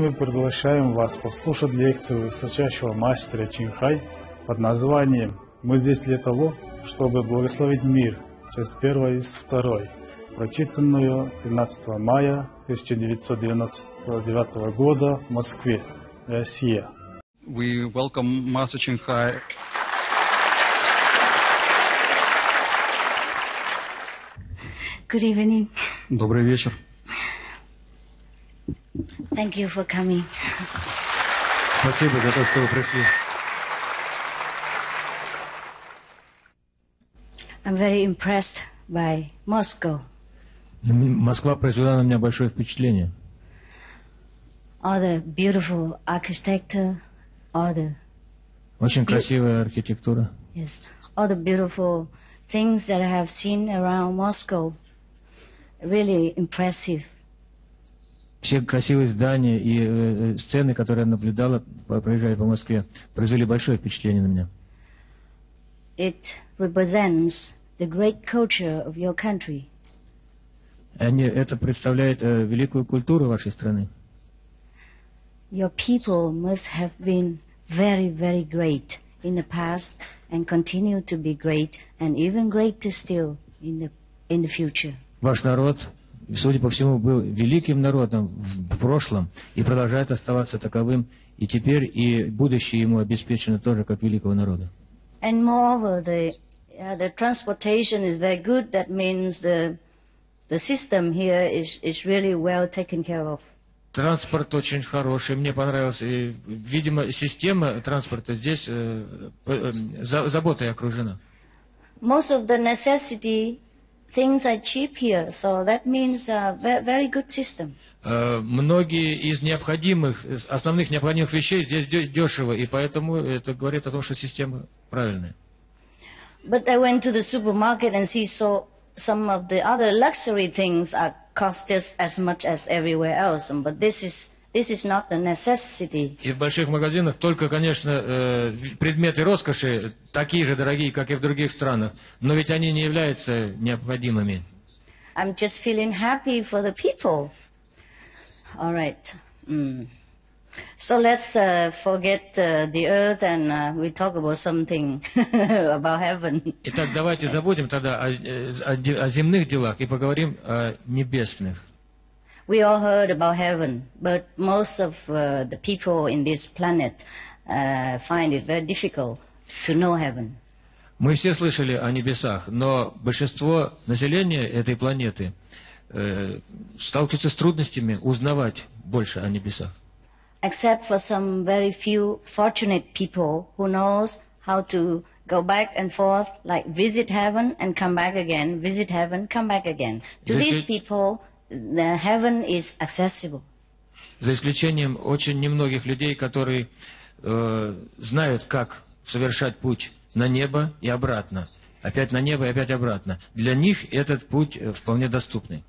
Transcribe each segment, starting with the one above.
мы приглашаем вас послушать лекцию высочайшего мастера Чин Хай под названием «Мы здесь для того, чтобы благословить мир», часть 1 из 2, прочитанную 13 мая 1999 года в Москве, Россия. We welcome Master Chen Hai. Good evening. Добрый вечер. Thank you for coming. Спасибо за то, что вы пришли. I'm very impressed by Moscow. Москва произвела на меня большое впечатление. All the beautiful architecture, all the Очень красивая архитектура. yes, all the beautiful things that I have seen around Moscow. Really impressive. Все красивые здания и сцены, которые я наблюдала, проезжая по Москве, произвели большое впечатление на меня. It represents the great culture of your country. Это представляет великую культуру вашей страны. Your people must have been very, very great in the past and continue to be great and even greater still in the future. Ваш народ, судя по всему, был великим народом в прошлом и продолжает оставаться таковым и теперь, и будущее ему обеспечено тоже как великого народа. And moreover, the transportation is very good. That means the system here is really well taken care of. Транспорт очень хороший, мне понравился. И, видимо, система транспорта здесь заботой окружена. Most of the necessity things are cheap here, so that means a very good system. Многие из основных необходимых вещей здесь дешево, и поэтому это говорит о том, что система правильная. But I went to the supermarket and see some of the other luxury things are cost just as much as everywhere else, but this is not a necessity. И в больших магазинах только, конечно, предметы роскоши такие же дорогие, как и в других странах, но ведь они не являются необходимыми. I'm just feeling happy for the people. All right. So let's forget the earth and we talk about something about heaven. Итак, давайте забудем тогда о земных делах и поговорим о небесных. We all heard about heaven, but most of the people in this planet find it very difficult to know heaven. Мы все слышали о небесах, но большинство населения этой планеты сталкиваются с трудностями узнавать больше о небесах. Except for some very few fortunate people who knows how to go back and forth, like visit heaven and come back again, visit heaven, come back again. To these people, the heaven is accessible. За исключением очень немногих людей, которые знают, как совершать путь на небо и обратно. Опять на небо и опять обратно. Для них этот путь вполне доступный.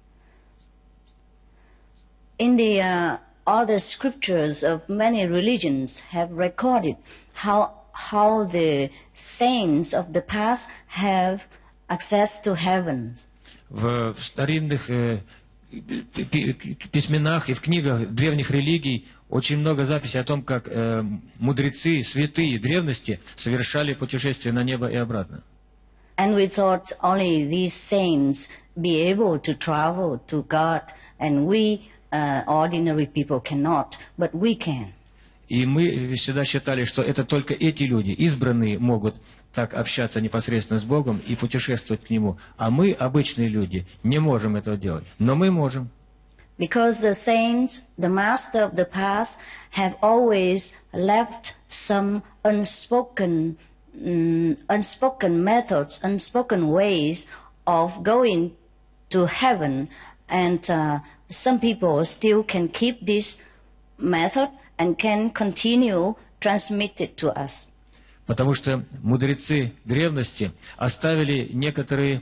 In the all the scriptures of many religions have recorded how the saints of the past have access to heaven. В старинных письменах и в книгах древних религий очень много записей о том, как мудрецы, святые древности совершали путешествия на небо и обратно. And we thought only these saints be able to travel to God, and we ordinary people cannot, but we can. И мы всегда считали, что это только эти люди, избранные, могут так общаться непосредственно с Богом и путешествовать к Нему. А мы, обычные люди, не можем этого делать. Но мы можем. Because the saints, the master of the past, have always left some unspoken methods, unspoken ways of going to heaven. And some people still can keep this method and can continue transmit it to us. Потому что мудрецы древности оставили некоторые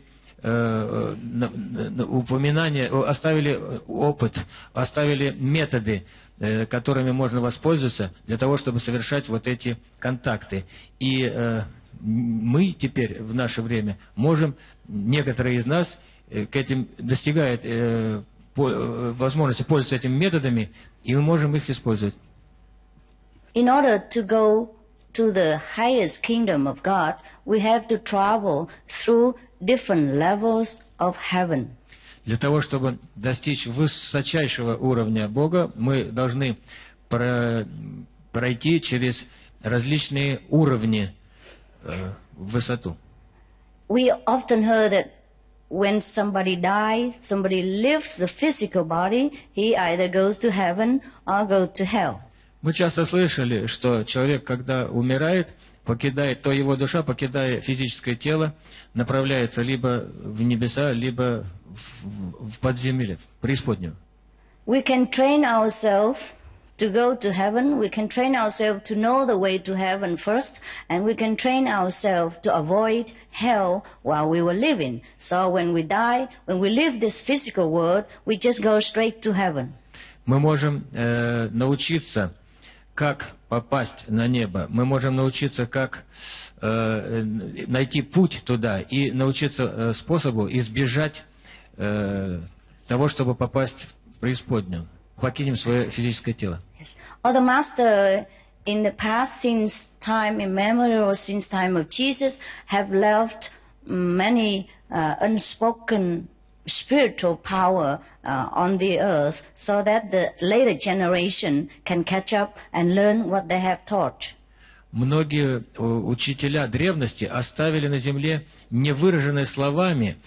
упоминания, оставили опыт, оставили методы, которыми можно воспользоваться для того, чтобы совершать вот эти контакты. И мы теперь в наше время можем, некоторые из нас к этим достигают возможности пользоваться этими методами, и мы можем их использовать. In order to go to the highest kingdom of God, we have to travel through different levels of heaven. Для того, чтобы достичь высочайшего уровня Бога, мы должны пройти через различные уровни в высоту. We often heard that when somebody dies, somebody leaves the physical body, he either goes to heaven or goes to hell. Мы часто слышали, что человек, когда умирает, то его душа, покидая физическое тело, направляется либо в небеса, либо в подземелье, в преисподнюю. We can train ourselves to go to heaven. We can train ourselves to know the way to heaven first, and we can train ourselves to avoid hell while we were living. So when we die, when we leave this physical world, we just go straight to heaven. Мы можем научиться, как попасть на небо. Мы можем научиться, как найти путь туда и научиться способу избежать того, чтобы попасть в преисподнюю. Покинем свое физическое тело. Yes. Or the Master in the past, since time immemorial, since time of Jesus, have left many unspoken spiritual power on the earth so that the later generation can catch up and learn what they have taught. Многие учителя древности оставили на земле невыраженной словами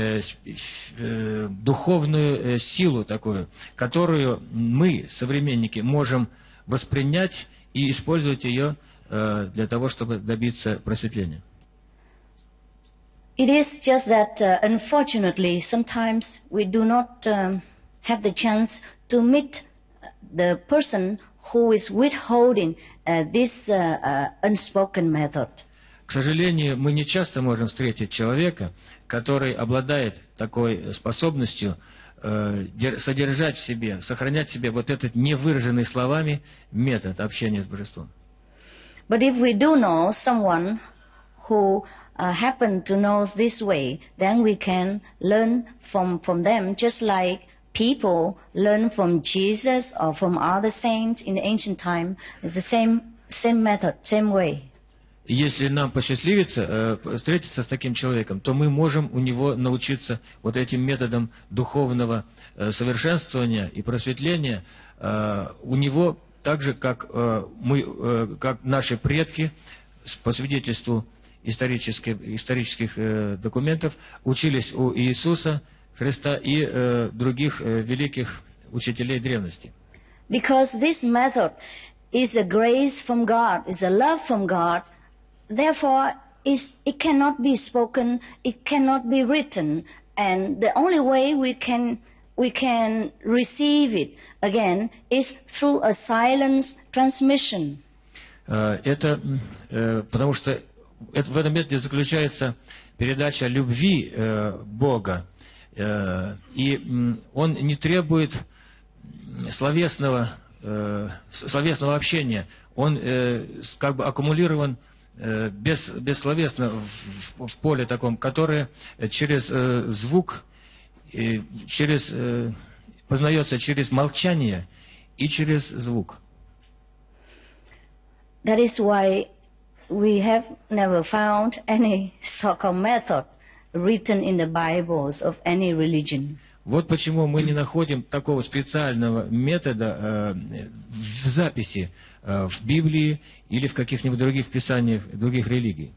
духовную силу такую, которую мы, современники, можем воспринять и использовать ее для того, чтобы добиться просветления. It is just that, unfortunately, sometimes we do not have the chance to meet the person who is withholding this unspoken method. К сожалению, мы не часто можем встретить человека, который обладает такой способностью содержать в себе, сохранять в себе вот этот невыраженный словами метод общения с Божеством. But if we do know someone who happen to know this way, then we can learn from them, just like people learn from Jesus or from other saints in the ancient time. It's the same method, same way. Если нам посчастливится встретиться с таким человеком, то мы можем у него научиться вот этим методам духовного совершенствования и просветления. У него так же, как как наши предки, по свидетельству исторических документов, учились у Иисуса Христа и других великих учителей древности. Because this method is a grace from God, is a love from God, therefore it cannot be spoken, it cannot be written, and the only way we can receive it again is through a silence transmission. Это потому что в этом методе заключается передача любви Бога, и он не требует словесного общения, он как бы аккумулирован бессловесно в поле таком, которое через звук, познается через молчание и через звук. That is why we have never found any so-called method written in the Bibles of any religion. Вот почему мы не находим такого специального метода в записи в Библии или в каких-нибудь других писаниях других религий.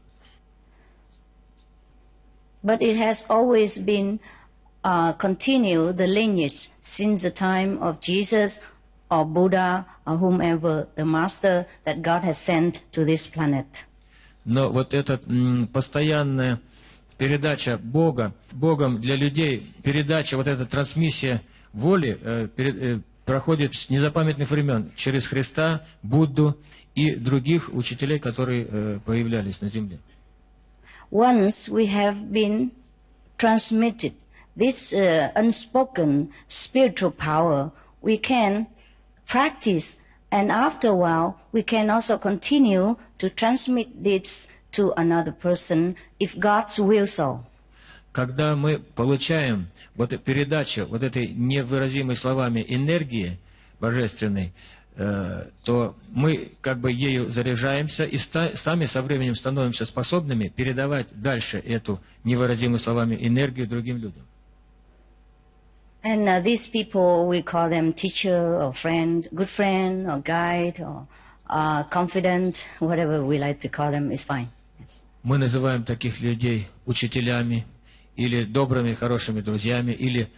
But it has always been continued the lineage since the time of Jesus or Buddha or whomever the master that God has sent to this planet. Но вот эта постоянная передача Богом для людей, передача, вот эта трансмиссия воли проходит с незапамятных времен через Христа, Будду и других учителей, которые появлялись на земле. Once we have been transmitted this unspoken spiritual power, we can practice, and after a while we can also continue to transmit this to another person if God's will so. когда мы получаем вот передачу вот этой невыразимой словами энергии божественной, то мы как бы ею заряжаемся и сами со временем становимся способными передавать дальше эту невыразимой словами энергию другим людям. And these people, we call them teacher or friend, good friend or guide or confidant, whatever we like to call them is fine. Yes. Мы называем таких людей учителями или добрыми, хорошими друзьями, или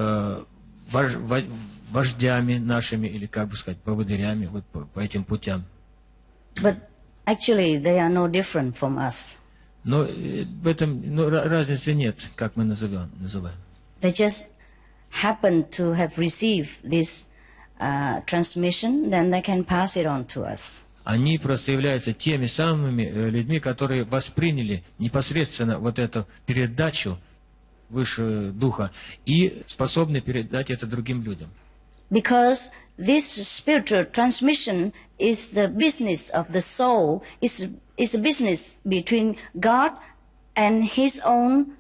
вождями нашими, или, как бы сказать, поводырями вот по этим путям. But actually, they are no different from us. Но в этом разницы нет, как мы называем. They just happen to have received this transmission, then they can pass it on to us. Они просто являются теми самыми людьми, которые восприняли непосредственно вот эту передачу выше духа и способны передать это другим людям. Because this spiritual transmission is the business of the soul, is a business between God and His own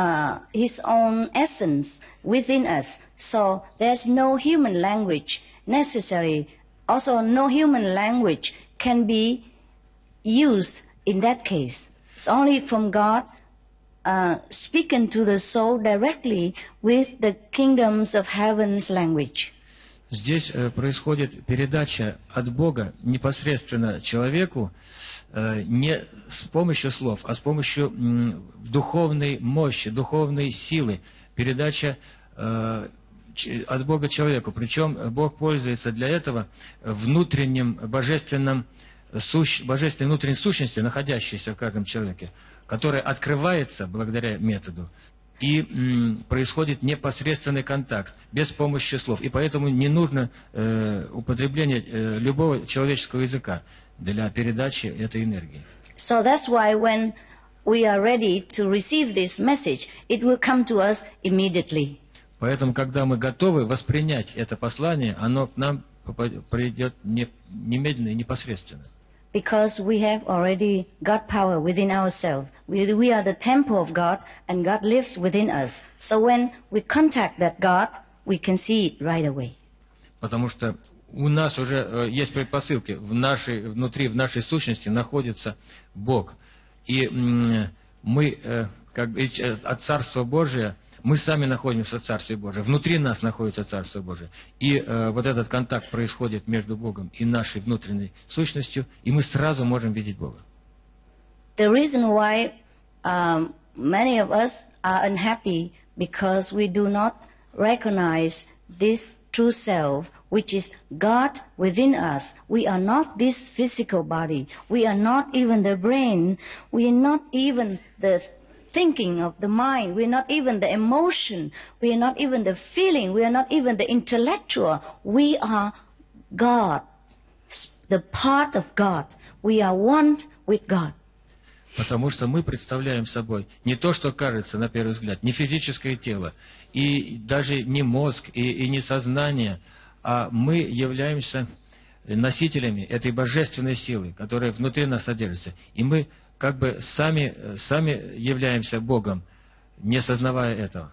essence within us. So there's no human language necessary. Also, no human language can be used in that case. It's only from God speaking to the soul directly with the kingdoms of heaven's language. Здесь происходит передача от Бога непосредственно человеку не с помощью слов, а с помощью духовной мощи, духовной силы. Передача от Бога человеку. Причем Бог пользуется для этого внутренним божественной внутренней сущностью, находящейся в каждом человеке, которая открывается благодаря методу. И происходит непосредственный контакт, без помощи слов. И поэтому не нужно употребление любого человеческого языка для передачи этой энергии. So that's why when we are ready to receive this message, it will come to us immediately. Поэтому, когда мы готовы воспринять это послание, оно к нам придет немедленно и непосредственно. Because we have already got power within ourselves. We are the temple of God, and God lives within us. So when we contact that God, we can see it right away. Потому что у нас уже есть предпосылки. Внутри, в нашей сущности находится Бог. И мы, как от Царства Божия, мы сами находимся в Царстве Божьем. Внутри нас находится Царство Божие. И вот этот контакт происходит между Богом и нашей внутренней сущностью, и мы сразу можем видеть Бога. The reason why many of us are unhappy because we do not recognize this true self, which is God within us. We are not this physical body. We are not even the brain. We are not even the thinking of the mind. We are not even the emotion. We are not even the feeling. We are not even the intellectual. We are God, the part of God. We are one with God. Потому что мы представляем собой не то, что кажется на первый взгляд, не физическое тело, и даже не мозг, и не сознание, а мы являемся носителями этой божественной силы, которая внутри нас содержится. И мы как бы сами являемся Богом, не сознавая этого.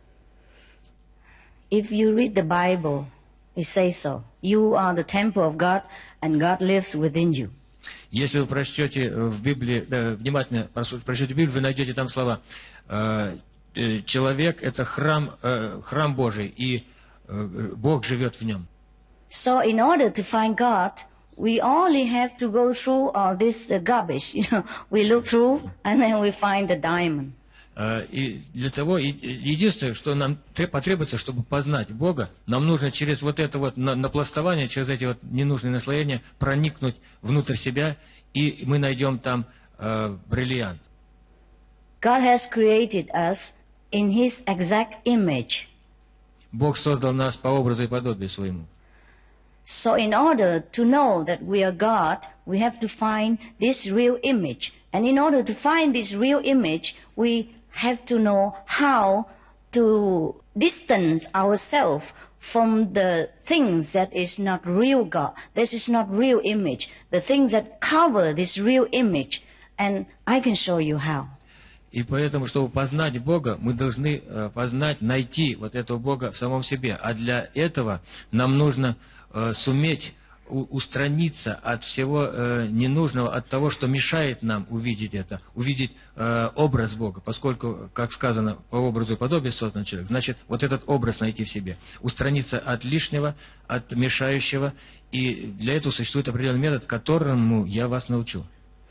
If you read the Bible, it says so. You are the temple of God, and God lives within you. Если вы прочтете в Библии, внимательно прочтете Библию, вы найдете там слова «человек – это храм Божий, и Бог живет в нем». So in order to find God, we only have to go through all this garbage. We look through, and then we find the diamond. И для того, единственное, что нам потребуется, чтобы познать Бога, нам нужно через вот это вот напластование, через эти вот ненужные наслоения проникнуть внутрь себя, и мы найдем там бриллиант. God has created us in His exact image. Бог создал нас по образу и подобию своему. So in order to know that we are God, we have to find this real image. And in order to find this real image, we have to know how to distance ourselves from the things that is not real God. This is not real image. The things that cover this real image. And I can show you how. И поэтому, чтобы познать Бога, мы должны познать, найти вот этого Бога в самом себе. А для этого нам нужно суметь устраниться от всего ненужного, от того, что мешает нам увидеть это, увидеть образ Бога, поскольку, как сказано, по образу и подобию создан человек, значит, вот этот образ найти в себе, устраниться от лишнего, от мешающего, и для этого существует определенный метод, которому я вас научу.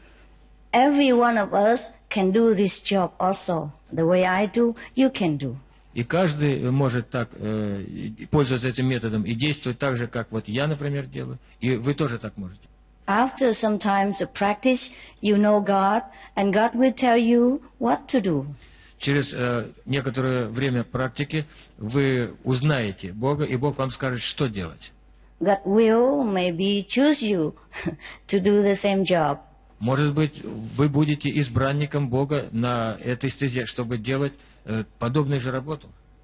Every one of us can do this job also. The way I do, you can do. И каждый может так пользоваться этим методом и действовать так же, как вот я, например, делаю, и вы тоже так можете. After some times of practice, you know God, and God will tell you what to do. Через некоторое время практики вы узнаете Бога, и Бог вам скажет, что делать. God will maybe choose you to do the same job. Может быть, вы будете избранником Бога на этой стезе, чтобы делать подобную же работу.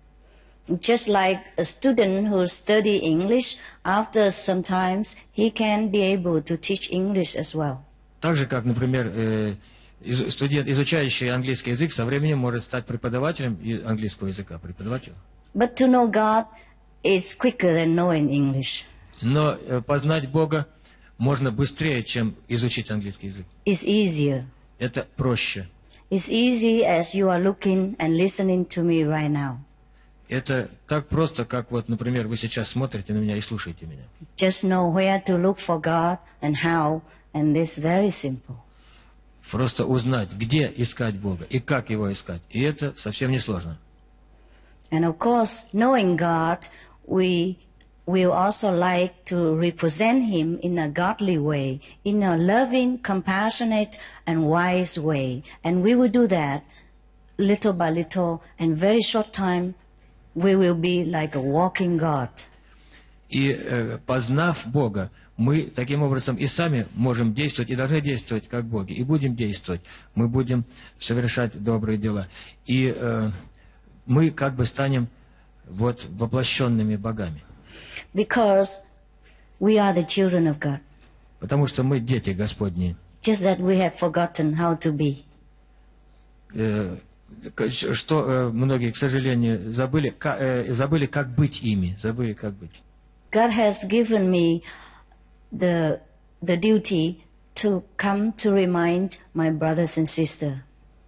Just like a student who study English, after some times he can be able to teach English as well. Так же, как, например, студент, изучающий английский язык, со временем может стать преподавателем английского языка, преподавателем. But to know God is quicker than knowing English. Но познать Бога можно быстрее, чем изучить английский язык. It's easier. Это проще. It's easy as you are looking and listening to me right now. Это так просто, как вот, например, вы сейчас смотрите на меня и слушаете меня. Just know where to look for God and how, and it's very simple. Просто узнать, где искать Бога и как Его искать. И это совсем не сложно. And of course, knowing God, we will also like to represent Him in a godly way, in a loving, compassionate, and wise way. And we will do that little by little, and very short time, we will be like a walking God. И познав Бога, мы таким образом и сами можем действовать, и должны действовать как боги, и будем действовать. Мы будем совершать добрые дела. И мы как бы станем вот воплощенными богами. Because we are the children of God. Потому что мы дети Господни. Just that we have forgotten how to be. Что многие, к сожалению, забыли, как быть ими. Забыли, как быть. God has given me the duty to come to remind my brothers and sisters.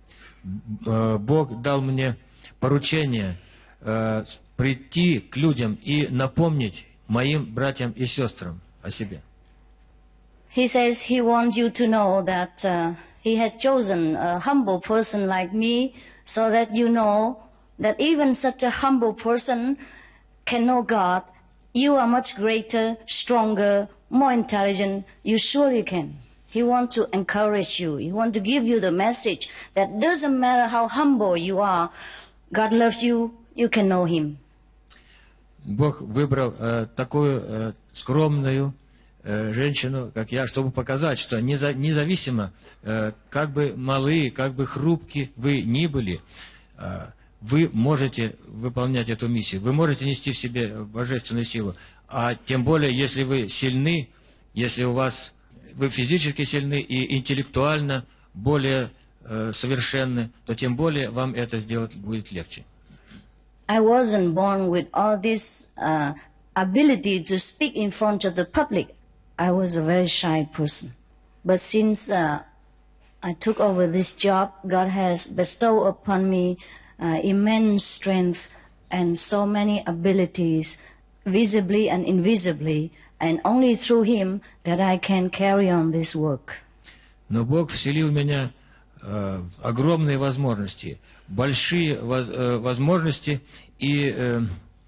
Бог дал мне поручение прийти к людям и напомнить моим братьям и сестрам о себе. He says he wants you to know that he has chosen a humble person like me, so that you know that even such a humble person can know God. You are much greater, stronger, more intelligent. You surely can. He wants to encourage you. He wants to give you the message that doesn't matter how humble you are, God loves you, you can know Him. Бог выбрал такую скромную женщину, как я, чтобы показать, что независимо, как бы малы, как бы хрупки вы ни были, вы можете выполнять эту миссию, вы можете нести в себе божественную силу. А тем более, если вы сильны, если вы физически сильны и интеллектуально более совершенны, то тем более вам это сделать будет легче. I wasn't born with all this ability to speak in front of the public. I was a very shy person. But since I took over this job, God has bestowed upon me immense strength and so many abilities, visibly and invisibly, and only through Him that I can carry on this work. Но Бог вселил в меня огромные возможности, большие возможности, и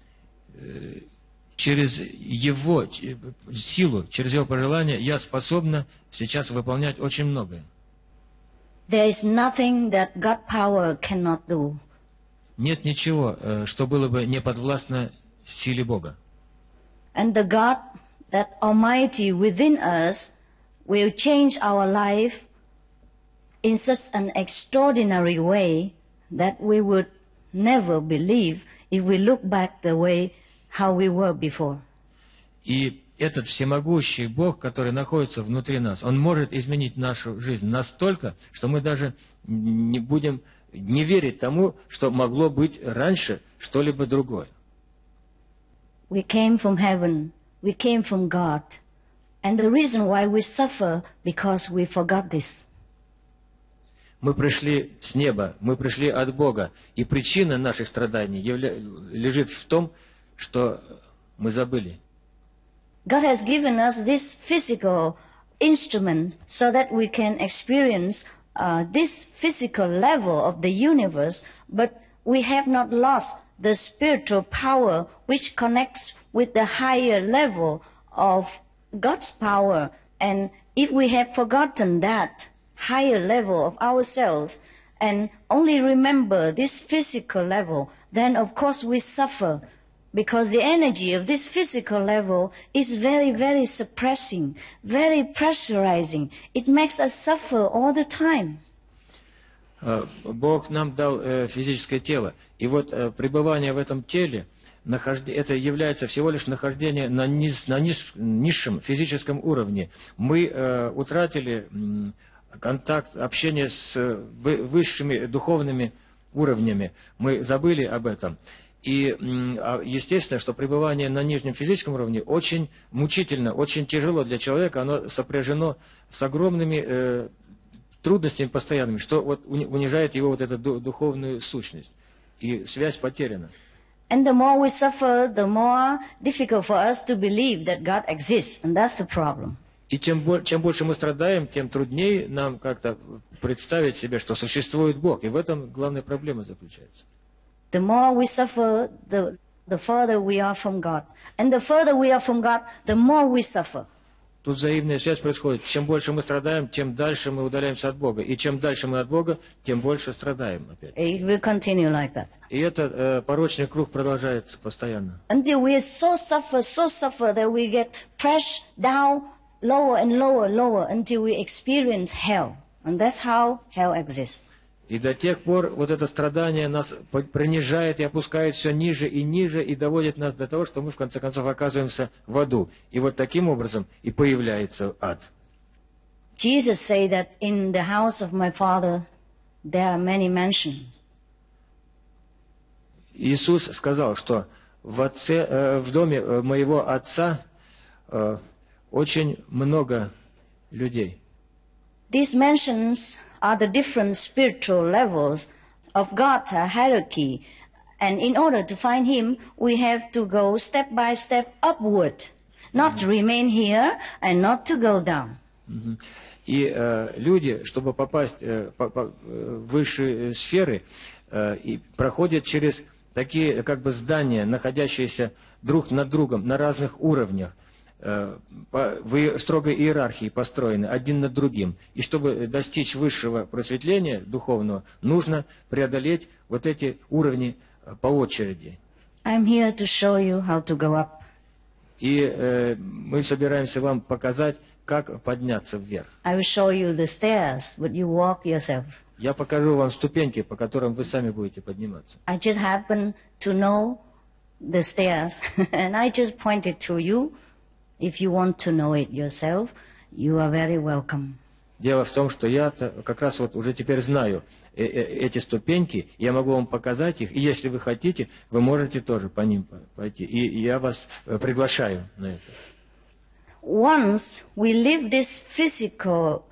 через Его силу, через Его пожелание я способна сейчас выполнять очень многое. There is nothing that God power cannot do. Нет ничего, что было бы не подвластно силе Бога. And the God, that Almighty within us, will change our life in such an extraordinary way that we would never believe if we look back the way how we were before. И этот всемогущий Бог, который находится внутри нас, Он может изменить нашу жизнь настолько, что мы даже не будем не верить тому, что могло быть раньше что-либо другое. We came from heaven. We came from God. And the reason why we suffer, because we forgot this. Мы пришли с неба, мы пришли от Бога. И причина наших страданий лежит в том, что мы забыли. God has given us this physical instrument so that we can experience this physical level of the universe, but we have not lost the spiritual power which connects with the higher level of God's power. And if we have forgotten that higher level of ourselves and only remember this physical level, then of course we suffer. Because the energy of this physical level is very, very suppressing, very pressurizing. It makes us suffer all the time. Бог нам дал физическое тело. И вот пребывание в этом теле, это является всего лишь нахождение на низшем физическом уровне. Мы утратили контакт, общение с высшими духовными уровнями. Мы забыли об этом. И естественно, что пребывание на нижнем физическом уровне очень мучительно, очень тяжело для человека, оно сопряжено с огромными трудностями постоянными, что вот унижает его вот эту духовную сущность. И связь потеряна. And the more we suffer, the more difficult for us to believe that God exists, and that's the problem. И чем больше мы страдаем, тем труднее нам как-то представить себе, что существует Бог. И в этом главная проблема заключается. The more we suffer, the further we are from God. And the further we are from God, the more we suffer. Тут взаимная связь происходит. Чем больше мы страдаем, тем дальше мы удаляемся от Бога. И чем дальше мы от Бога, тем больше страдаем опять. It will continue like that. И этот порочный круг продолжается постоянно. Until we so suffer that we get pressed down lower and lower until we experience hell. And that's how hell exists. И до тех пор вот это страдание нас принижает и опускает все ниже и ниже, и доводит нас до того, что мы в конце концов оказываемся в аду. И вот таким образом и появляется ад. Jesus said that in the house of my Father there are many mansions. Иисус сказал, что в доме моего Отца очень много людей. These mansions are the different spiritual levels of God's hierarchy. And in order to find Him, we have to go step by step upward. Not to remain here and not to go down. И люди, чтобы попасть в высшие сферы, проходят через такие как бы здания, находящиеся друг над другом на разных уровнях. В строгой иерархии построены один над другим. И чтобы достичь высшего просветления духовного, нужно преодолеть вот эти уровни по очереди. I'm here to show you how to go up. И мы собираемся вам показать, как подняться вверх. I will show you the stairs, but you walk yourself. Я покажу вам ступеньки, по которым вы сами будете подниматься. I just happen to know the stairs, and I just pointed to you. If you want to know it yourself, you are very welcome. Дело в том, что я как раз вот уже теперь знаю эти ступеньки, я могу вам показать их, и если вы хотите, вы можете тоже по ним пойти. И я вас приглашаю на это. Once we leave this physical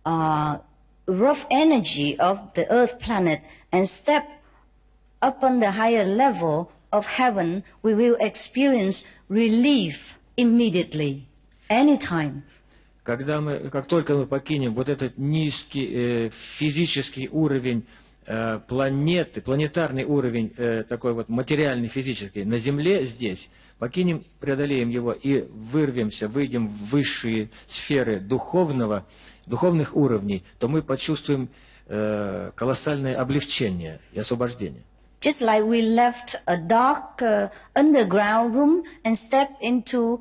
rough energy of the earth planet and step up on the higher level of heaven, we will experience relief immediately, anytime. Как только мы покинем вот этот низкий физический уровень планеты, планетарный уровень, такой вот материальный, физический, на Земле здесь, покинем, преодолеем его и вырвемся, выйдем в высшие сферы духовных уровней, то мы почувствуем колоссальное облегчение и освобождение. Just like we left a dark underground room and stepped into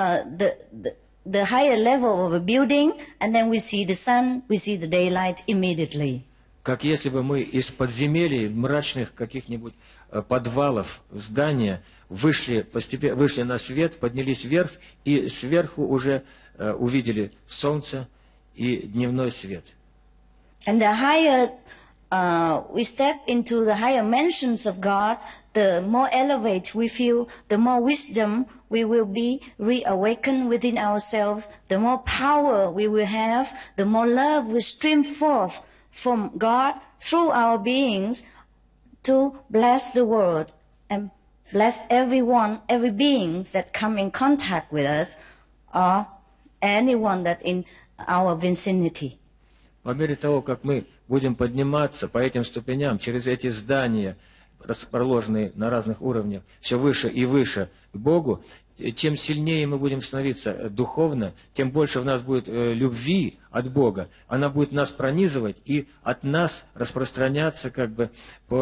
the higher level of a building, and then we see the sun, we see the daylight immediately. Как если бы мы из подземелий, мрачных каких-нибудь подвалов здания вышли на свет, поднялись вверх, и сверху уже увидели солнце и дневной свет. And the higher we step into the higher mansions of God, the more elevated we feel, the more wisdom we will be reawakened within ourselves, the more power we will have, the more love will stream forth from God through our beings to bless the world and bless everyone, every being that come in contact with us or anyone that in our vicinity. По мере того, как мы будем подниматься по этим ступеням, через эти здания, расположенные на разных уровнях, все выше и выше к Богу, тем сильнее мы будем становиться духовно, тем больше в нас будет любви от Бога. Она будет нас пронизывать и от нас распространяться как бы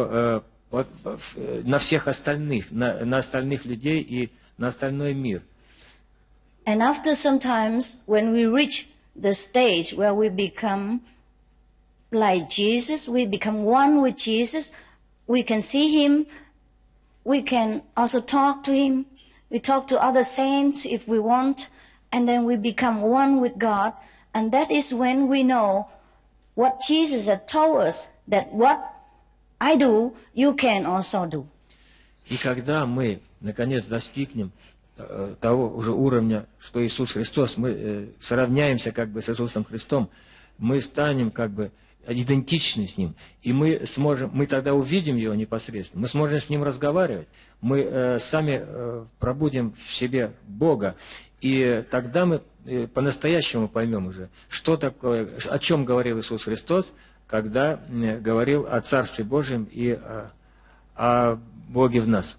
на всех остальных, на остальных людей и на остальной мир. And after sometimes, when we reach the stage where we become like Jesus, we become one with Jesus, we can see Him, we can also talk to Him, we talk to other saints if we want, and then we become one with God, and that is when we know what Jesus had told us, that what I do, you can also do. И когда мы, наконец, достигнем того уже уровня, что Иисус Христос, мы сравняемся как бы с Иисусом Христом, мы станем как бы идентичны с Ним, и мы тогда увидим Его непосредственно, мы сможем с Ним разговаривать, мы сами пробудем в себе Бога, и тогда мы по-настоящему поймем уже, что такое, о чем говорил Иисус Христос, когда говорил о Царстве Божьем и о Боге в нас.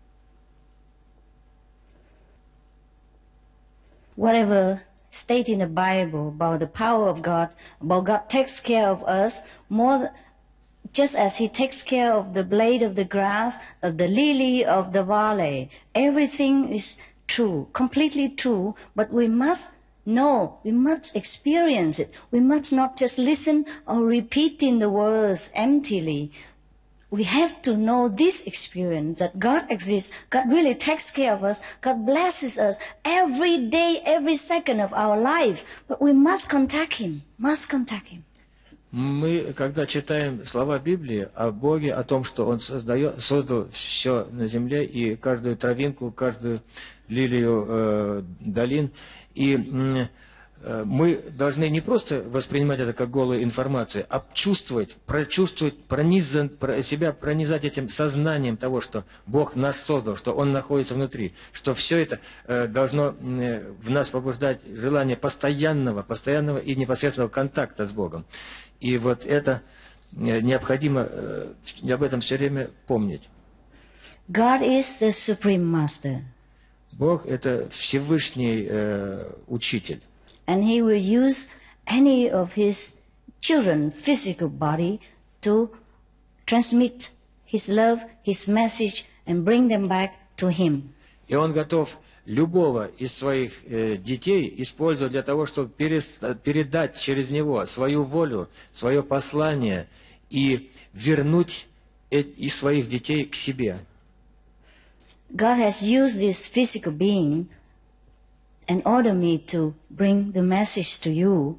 Whatever stated in the Bible about the power of God, about God takes care of us more, just as He takes care of the blade of the grass, of the lily of the valley. Everything is true, completely true, but we must know, we must experience it. We must not just listen or repeating the words emptily. We have to know this experience, that God exists, God really takes care of us, God blesses us every day, every second of our life. But we must contact Him, must contact Him. Мы, когда читаем слова Библии о Боге, о том, что Он создал все на земле, и каждую травинку, каждую лилию долин, и мы должны не просто воспринимать это как голую информацию, а чувствовать, прочувствовать, себя пронизать этим сознанием того, что Бог нас создал, что Он находится внутри, что все это должно в нас побуждать желание постоянного и непосредственного контакта с Богом. И вот это необходимо об этом все время помнить. God is the supreme master. Бог — это Всевышний Учитель. And He will use any of His children's physical body to transmit His love, His message, and bring them back to Him. И Он готов любого из своих детей использовать для того, чтобы передать через него свою волю, свое послание и вернуть из своих детей к себе. God has used this physical being in order me to bring the message to you,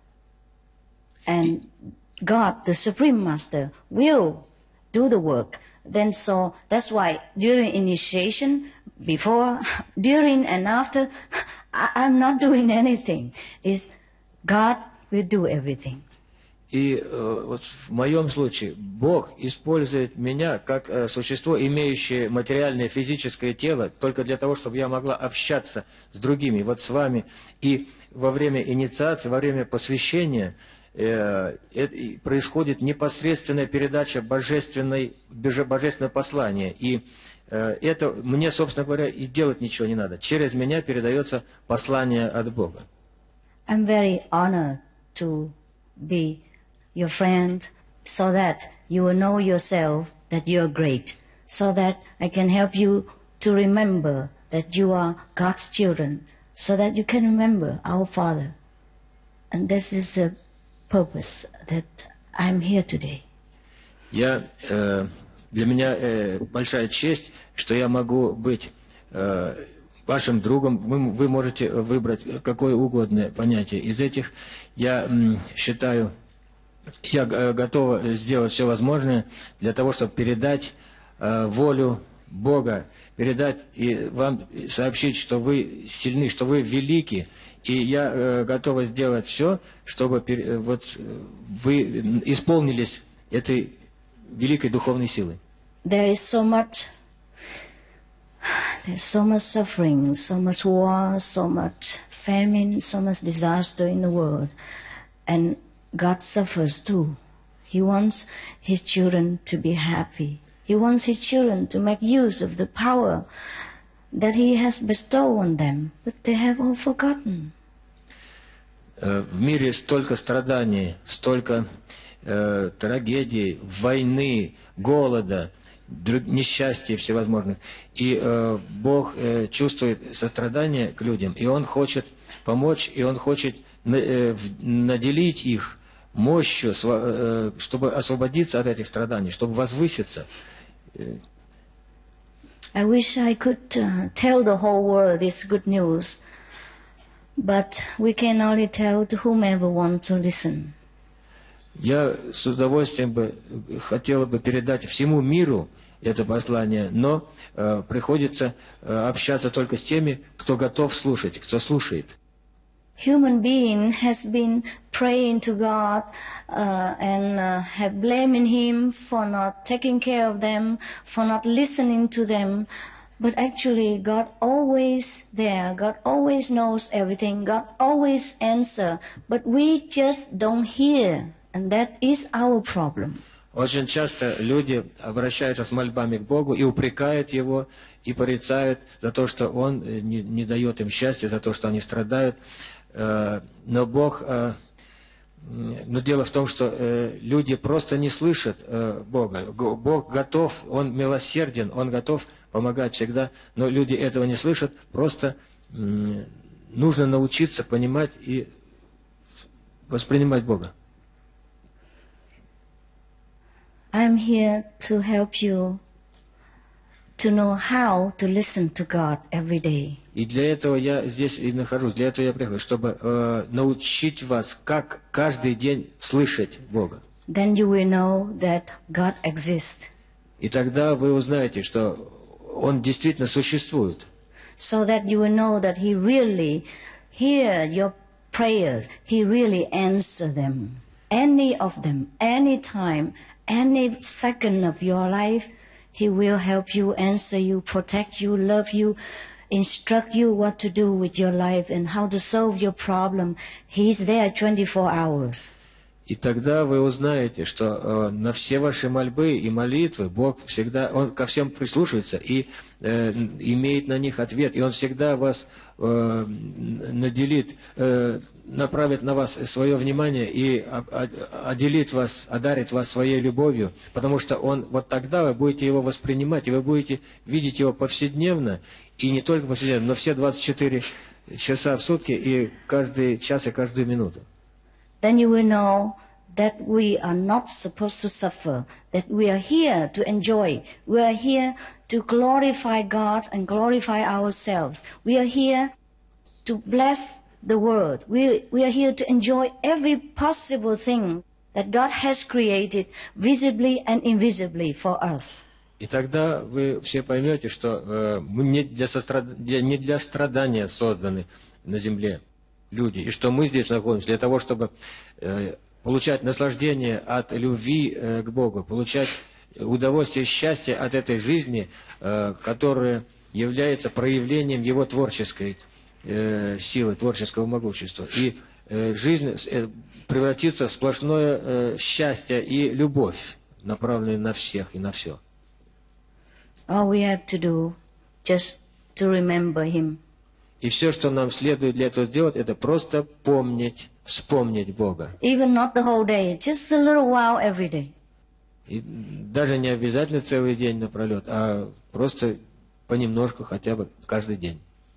and God, the Supreme Master, will do the work. Then so that's why during initiation, before, during and after, I'm not doing anything. It's God will do everything. И вот в моем случае Бог использует меня как существо, имеющее материальное физическое тело, только для того, чтобы я могла общаться с другими, вот с вами. И во время инициации, во время посвящения происходит непосредственная передача божественного послания. И это мне, собственно говоря, и делать ничего не надо. Через меня передается послание от Бога. I'm very honored to be your friend, so that you will know yourself that you are great, so that I can help you to remember that you are God's children, so that you can remember our Father. And this is the purpose that I'm here today. Для меня большая честь, что я могу быть вашим другом. Вы можете выбрать какое угодно понятие из этих. Я считаю, Я готов сделать все возможное для того, чтобы передать волю Бога, передать и вам сообщить, что вы сильны, что вы велики, и я готов сделать все, чтобы вот вы исполнились этой великой духовной силой. There's so much suffering, so much war, so much famine, so much disaster in the world. And God suffers too. He wants His children to be happy. He wants His children to make use of the power that He has bestowed on them, but they have all forgotten. В мире столько страданий, столько трагедий, войны, голода, несчастья всевозможных. И Бог чувствует сострадание к людям, и Он хочет помочь, и Он хочет наделить их мощью, чтобы освободиться от этих страданий, чтобы возвыситься. I wish I could tell the whole world this good news, but we can only tell to whomever wants to listen. Я с удовольствием хотел бы передать всему миру это послание, но приходится общаться только с теми, кто готов слушать, кто слушает. Human being has been praying to God and have blaming Him for not taking care of them, for not listening to them. But actually, God always there. God always knows everything. God always answers. But we just don't hear. And that is our problem. Очень часто люди обращаются с мольбами к Богу и упрекают Его, и порицают за то, что Он не дает им счастья, за то, что они страдают. Но дело в том, что люди просто не слышат Бога. Бог готов, Он милосерден, Он готов помогать всегда, но люди этого не слышат. Просто нужно научиться понимать и воспринимать Бога. I'm here to help you to know how to listen to God every day. И для этого я здесь и нахожусь, для этого я прихожу, чтобы научить вас, как каждый день слышать Бога. Then you will know that God exists. И тогда вы узнаете, что Он действительно существует. So that you will know that He really hears your prayers. He really answers them. Any of them, any time, any second of your life, He will help you, answer you, protect you, love you, instruct you what to do with your life and how to solve your problem. He's there 24 hours. И тогда вы узнаете, что на все ваши мольбы и молитвы Бог всегда, Он ко всем прислушивается и имеет на них ответ. И Он всегда вас наделит, направит на вас свое внимание и отделит вас, одарит вас своей любовью. Потому что Он, вот тогда вы будете Его воспринимать, и вы будете видеть Его повседневно, и не только повседневно, но все 24 часа в сутки, и каждый час, и каждую минуту. Then you will know that we are not supposed to suffer, that we are here to enjoy. We are here to glorify God and glorify ourselves. We are here to bless the world. We are here to enjoy every possible thing that God has created visibly and invisibly for us. И тогда вы все поймете, что мы не для страдания созданы на земле люди, и что мы здесь находимся для того, чтобы получать наслаждение от любви к Богу, получать удовольствие и счастье от этой жизни, которая является проявлением Его творческой силы, творческого могущества. И жизнь превратится в сплошное счастье и любовь, направленную на всех и на все. All we have to do just to remember Him. И все, что нам следует для этого сделать, это просто помнить, вспомнить Бога. Even not the whole day, just a little while every day. И даже не обязательно целый день напролет, а просто понемножку хотя бы каждый день.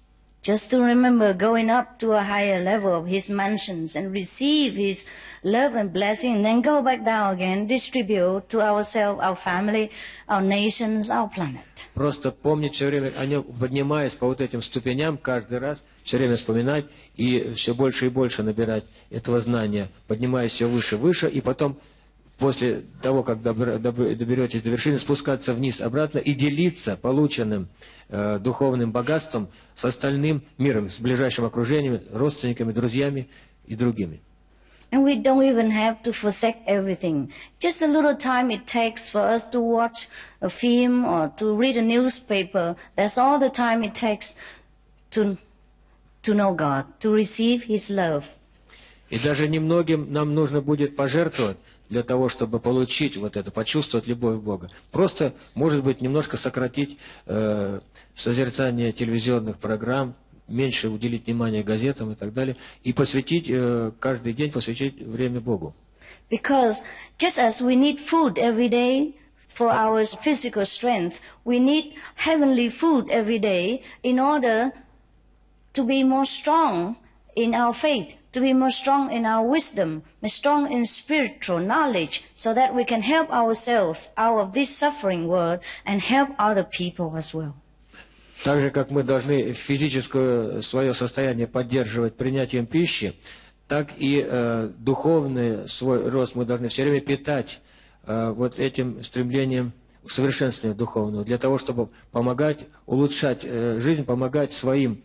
just to remember going up to a higher level of His mansions and receive His love and blessing, and then go back down again, distribute to ourselves, our family, our nations, our planet. Просто помнить все время о нем, поднимаясь по вот этим ступеням, каждый раз все время вспоминать и все больше и больше набирать этого знания, поднимаясь все выше и выше, и потом, после того, как доберетесь до вершины, спускаться вниз обратно и делиться полученным духовным богатством с остальным миром, с ближайшим окружением, родственниками, друзьями и другими. And we don't even have to forsake everything. Just a little time it takes for us to watch a film or to read a newspaper. That's all the time it takes to know God, to receive His love. И даже немногим нам нужно будет пожертвовать для того, чтобы получить вот это, почувствовать любовь Бога. Просто, может быть, немножко сократить созерцание телевизионных программ, меньше уделить внимание газетам и так далее, и посвятить, каждый день посвятить время Богу. Because just as we need food every day for our physical strength, we need heavenly food every day in order to be more strong in our faith, to be more strong in our wisdom, more strong in spiritual knowledge, so that we can help ourselves out of this suffering world and help other people as well. Так же, как мы должны физическое свое состояние поддерживать принятием пищи, так и духовный свой рост мы должны все время питать вот этим стремлением к совершенствованию духовного, для того, чтобы помогать, улучшать жизнь, помогать своему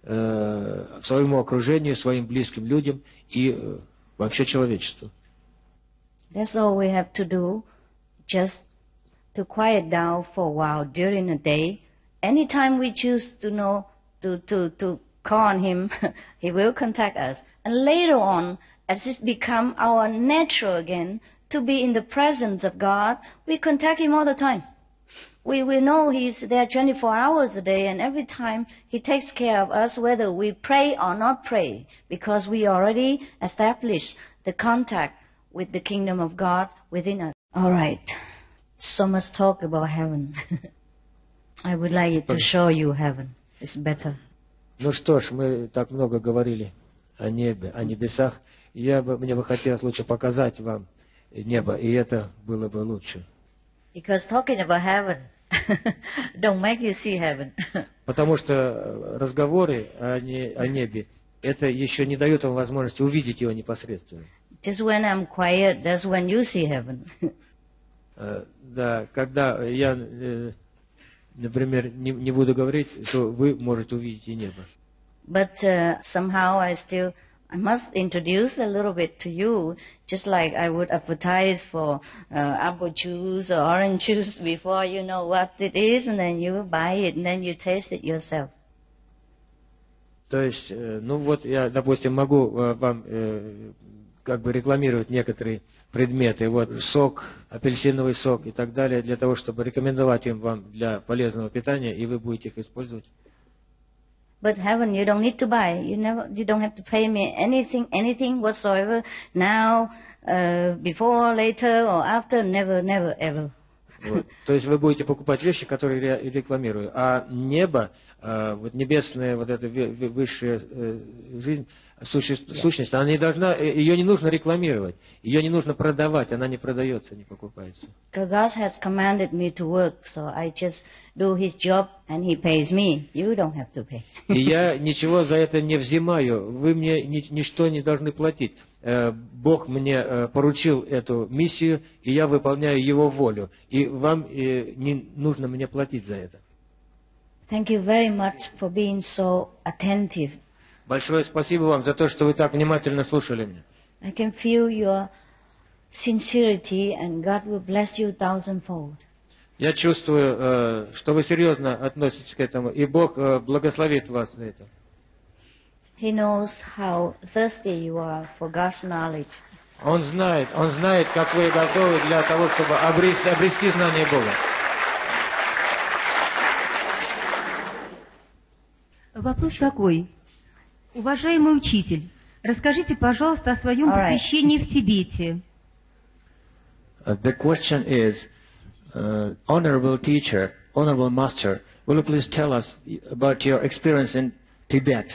окружению, своим близким людям и вообще человечеству. That's all we have to do, just to quiet down for a while during the day. Anytime we choose to know, to call on Him, He will contact us. And later on, as it become our natural again to be in the presence of God, we contact Him all the time. We know He's there 24 hours a day, and every time He takes care of us, whether we pray or not pray, because we already established the contact with the kingdom of God within us. All right, so much talk about heaven. I would like to show you heaven. It's better. Ну что ж, мы так много говорили о небе, о небесах. Мне бы хотелось лучше показать вам небо, и это было бы лучше. Because talking about heaven don't make you see heaven. Потому что разговоры о небе, это еще не дает вам возможности увидеть его непосредственно. Just when I'm quiet, that's when you see heaven. Да, когда я, например, не буду говорить, то вы можете увидеть и небо. But somehow I must introduce a little bit to you, just like I would advertise for apple juice or orange juice before you know what it is, and then you buy it, and then you taste it yourself. То есть, ну вот я, допустим, могу вам как бы рекламировать некоторые предметы, вот сок, апельсиновый сок и так далее, для того, чтобы рекомендовать им вам для полезного питания, и вы будете их использовать. But heaven, you don't need to buy. You don't have to pay me anything whatsoever. Now, before, later, or after, never, ever. Вот. То есть вы будете покупать вещи, которые я рекламирую. А небо, вот небесная вот эта высшая жизнь, сущность, она не должна, ее не нужно рекламировать, ее не нужно продавать, она не продается, не покупается. God has commanded me to work, so I just do His job and He pays me. You don't have to pay. И я ничего за это не взимаю, вы мне ничто не должны платить. Бог мне поручил эту миссию, и я выполняю Его волю. И вам не нужно мне платить за это. Thank you very much for being so attentive. Большое спасибо вам за то, что вы так внимательно слушали меня. I can feel your sincerity, and God will bless you thousandfold. Я чувствую, что вы серьезно относитесь к этому, и Бог благословит вас за это. He knows how thirsty you are for God's knowledge. Он знает, как вы готовы для того, чтобы обрести знание Бога. Вопрос такой. Уважаемый учитель, расскажите, пожалуйста, о своем посвящении в Тибете. The question is, honorable teacher, honorable master, will you please tell us about your experience in Tibet.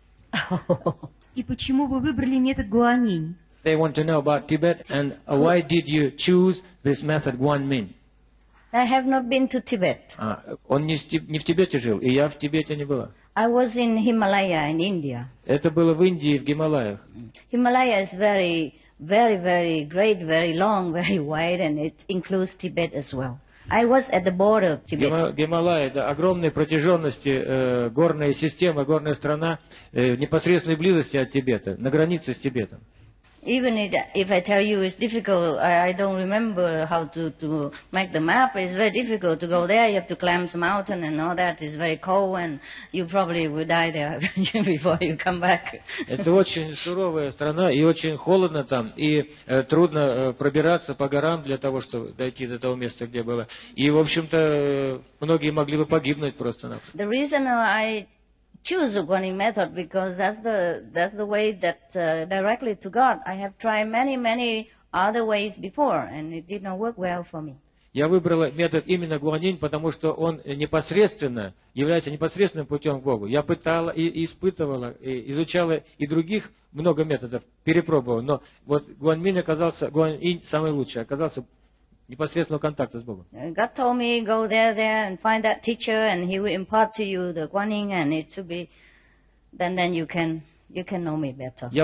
И почему вы выбрали метод Гуанинь? They want to know about Tibet and why did you choose this method Guanmin? I have not been to Tibet. Он не в Тибете жил, и я в Тибете не была. I was in Himalaya in India. Это было в Индии, в Гималаях. Himalaya is very, very, very great, very long, very wide, and it includes Tibet as well. I was at the border of Tibet. Гималаи, это огромной протяженности горная система, горная страна, в непосредственной близости от Тибета, на границе с Тибетом. Even if I tell you it's difficult, I don't remember how to make the map. It's very difficult to go there. You have to climb some mountain and all that. It's very cold, and you probably will die there before you come back. Это очень суровая страна, и очень холодно там, и трудно пробираться по горам для того, чтобы дойти до того места, где было. И, в общем-то, многие могли бы погибнуть просто-напросто. The reason I choose the Guanyin method because that's the way that directly to God. I have tried many other ways before, and it did not work well for me. Я выбрала метод именно Гуанинь, потому что он непосредственно является непосредственным путем к Богу. Я пытала и испытывала, и изучала и других много методов, перепробовала, но вот Гуанинь самый лучший, оказался непосредственного контакта с Богом. God told me go there and find that teacher, and he will impart to you the Guanyin, and it should be then you can know me better. Я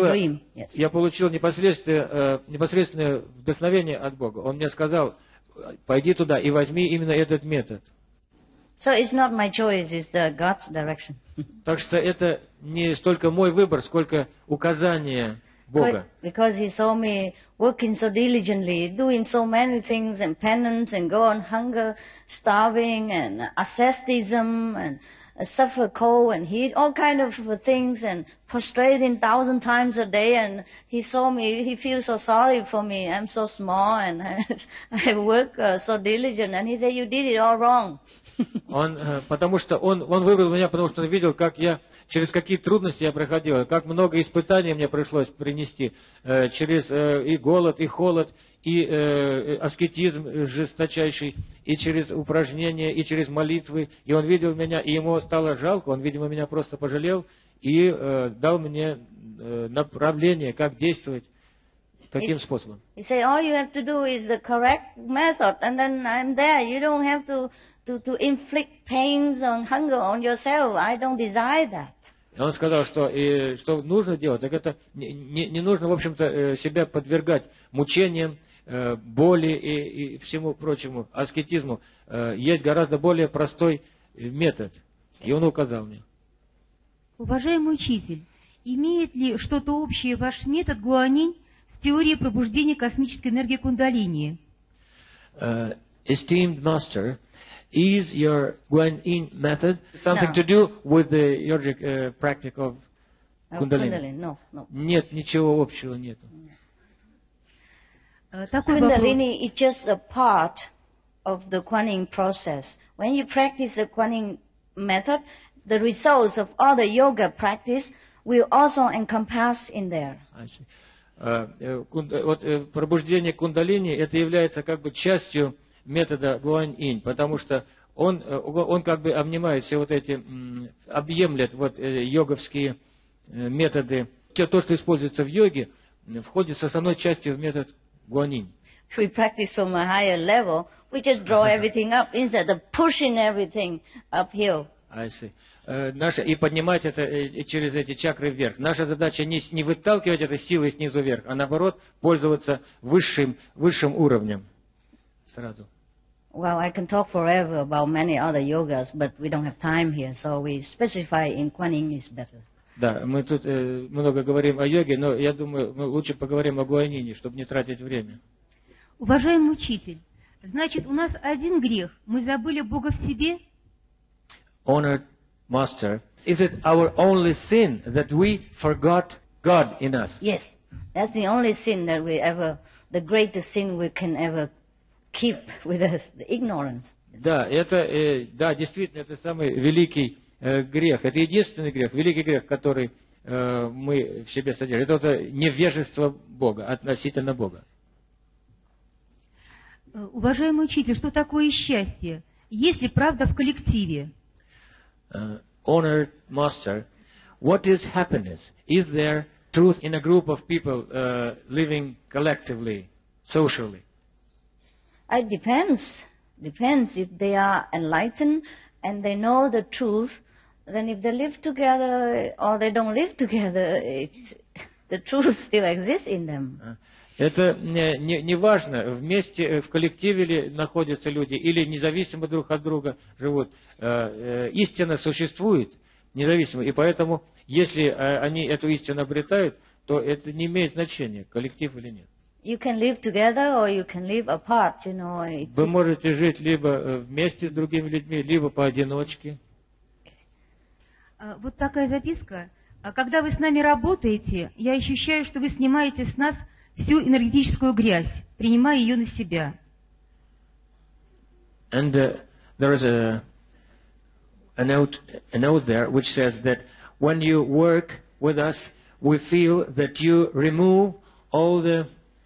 In получил непосредственное вдохновение от Бога. Он мне сказал: пойди туда и возьми именно этот метод. So it's not my choice, it's the God's direction. Так что это не столько мой выбор, сколько указание Бога. Because he saw me working so diligently, doing so many things and penance and go on hunger, starving and asceticism and suffer cold and heat, all kind of things and prostrating 1,000 times a day. And he saw me, he feels so sorry for me. I'm so small and I work so diligent. And he said, you did it all wrong. Потому что он выбрал меня, потому что он видел, через какие трудности я проходил, как много испытаний мне пришлось принести, через и голод, и холод, и аскетизм жесточайший, и через упражнения, и через молитвы. И он видел меня, и ему стало жалко, он, видимо, меня просто пожалел и дал мне направление, как действовать, каким способом. He said, all you have to do is the correct method, and then I'm there. You don't have to inflict pains and hunger on yourself. I don't desire that. Он сказал, что нужно делать, так это не нужно, в общем-то, себя подвергать мучениям, боли и всему прочему, аскетизму. Есть гораздо более простой метод, и он указал мне. Уважаемый учитель, имеет ли что-то общее ваш метод Гуанинь с теорией пробуждения космической энергии кундалини? Esteemed master, is your Guanyin method something to do with the yogic practice of Kundalini? No. Нет, ничего общего нету. Kundalini is just a part of the Guanyin process. When you practice the Guanyin method, the results of all the yoga practice will also encompass in there. Пробуждение кундалини это является как бы частью метода Гуаньинь, потому что он как бы обнимает все вот эти, объемлет вот йоговские методы. То, что используется в йоге, входит с основной частью в метод Гуаньинь. We practice from a higher level, we just draw everything up instead of pushing everything uphill. И поднимать это через эти чакры вверх. Наша задача не выталкивать это силой снизу вверх, а наоборот пользоваться высшим уровнем. Сразу. Well, I can talk forever about many other yogas, but we don't have time here, so we specify in Guanyin is better. Да, мы тут много говорим о йоге, но я думаю, мы лучше поговорим о Гуанине, чтобы не тратить время. Уважаемый учитель, значит, у нас один грех. Мы забыли Бога в себе? Honored Master, is it our only sin that we forgot God in us? Yes, that's the only sin that the greatest sin we can ever keep with us, the ignorance. Да, действительно, это самый великий грех. Это единственный грех, великий грех, который мы в себе содержим. Это невежество Бога, относительно Бога. Уважаемый учитель, что такое счастье? Есть ли правда в коллективе? honored master, what is happiness? Is there truth in a group of people living collectively, socially? It depends. Depends if they are enlightened and they know the truth. Then if they live together or they don't live together, the truth still exists in them. Это не важно, вместе, в коллективе ли находятся люди, или независимо друг от друга живут. Истина существует независимо, и поэтому, если они эту истину обретают, то это не имеет значения, коллектив или нет. You can live together or you can live apart, you know. Вы можете жить либо вместе с другими людьми, либо поодиночке. Вот такая записка. Когда вы с нами работаете, я ощущаю, что вы снимаете с нас всю энергетическую грязь, принимая ее на себя. And there is a note there which says that when you work with us, we feel that you remove all the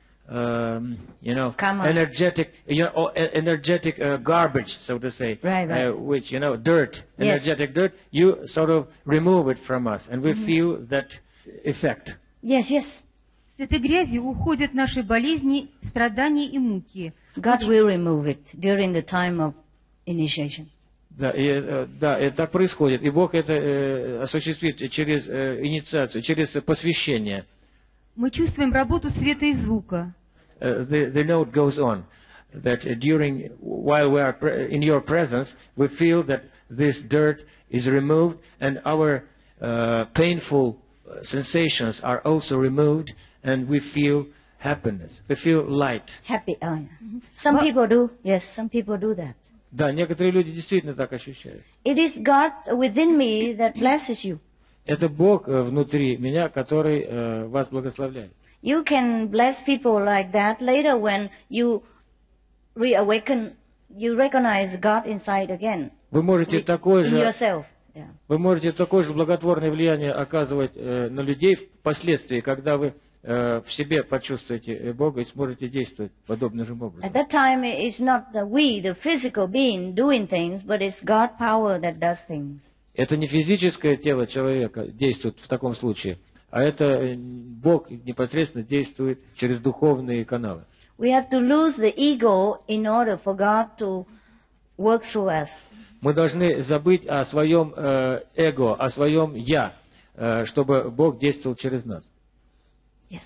energetic garbage, so to say, right. which dirt, energetic dirt. You sort of remove it from us, and we feel that effect. Yes. С этой грязью уходят наши болезни, страдания и муки. God will remove it during the time of initiation. Да, и так происходит. И Бог это осуществит через инициацию, через посвящение. Мы чувствуем работу света и звука. The note goes on that while we are in your presence, we feel that this dirt is removed, and our painful sensations are also removed, and we feel happiness. We feel light. Happy. Some people do. Yes, some people do that. Да, некоторые люди действительно так ощущают. It is God within me that blesses you. Это Бог внутри меня, который вас благословляет. You can bless people like that later when you reawaken, you recognize God inside again. Вы можете такое же благотворное влияние оказывать на людей впоследствии, когда вы в себе почувствуете Бога и сможете действовать подобным же образом. At that time, it's not we, the physical being, doing things, but it's God power that does things. Это не физическое тело человека действует в таком случае, а это Бог непосредственно действует через духовные каналы. We have to lose the ego in order for God to work through us. Мы должны забыть о своем эго, о своем я, чтобы Бог действовал через нас. Yes.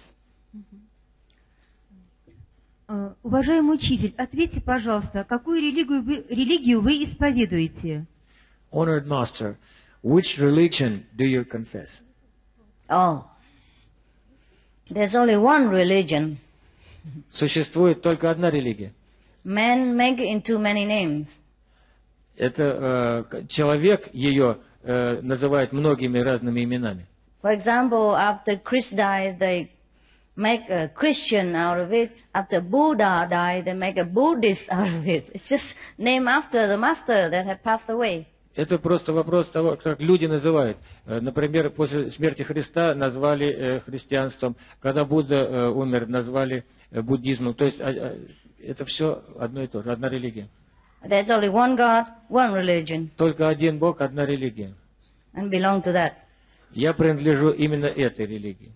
Уважаемый учитель, ответьте, пожалуйста, какую религию вы исповедуете? Honored Master, which religion do you confess? Oh, there's only one religion. Существует только одна религия. Man make into many names. Это человек ее называет многими разными именами. For example, after Christ died, they make a Christian out of it. After Buddha died, they make a Buddhist out of it. It's just named after the master that had passed away. Это просто вопрос того, как люди называют. Например, после смерти Христа назвали христианством, когда Будда умер, назвали буддизмом. То есть это все одно и то же, одна религия. There's only one God, one religion. Только один Бог, одна религия. And belong to that. Я принадлежу именно этой религии.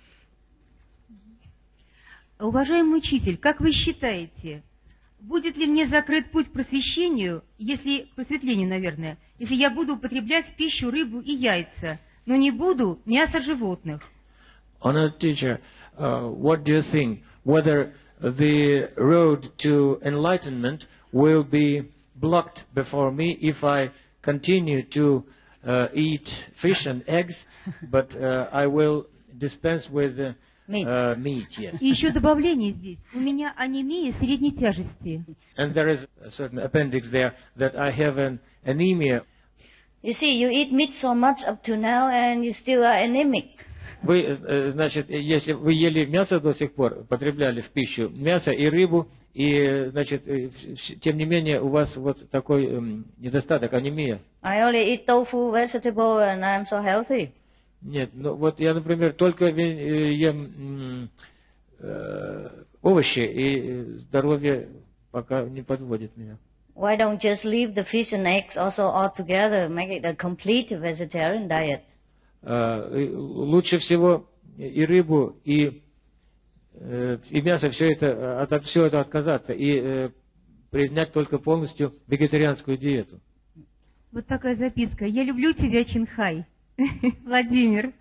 Уважаемый учитель, как вы считаете, будет ли мне закрыт путь к просвещению, к просветлению, наверное, если я буду употреблять в пищу рыбу и яйца, но не буду мясо животных? Honored teacher, what do you think? Whether the road to enlightenment will be blocked before me if I continue to eat fish and eggs, but I will dispense with meat, yes. И еще добавление здесь. У меня анемия средней тяжести. And there is a certain appendix there that I have an anemia. You see, you eat meat so much up to now and you still are anemic. Вы, значит, если вы ели мясо до сих пор, потребляли в пищу мясо и рыбу, и, значит, тем не менее у вас вот такой недостаток, анемия. I only eat tofu, vegetable, and I'm so healthy. Нет, ну вот я, например, только ем овощи, и здоровье пока не подводит меня. why don't just leave the fish and eggs also altogether, make it a complete vegetarian diet? Лучше всего и рыбу, и мясо, от всего этого отказаться и признать только полностью вегетарианскую диету. Вот такая записка. Я люблю тебя, Чинхай. Владимир.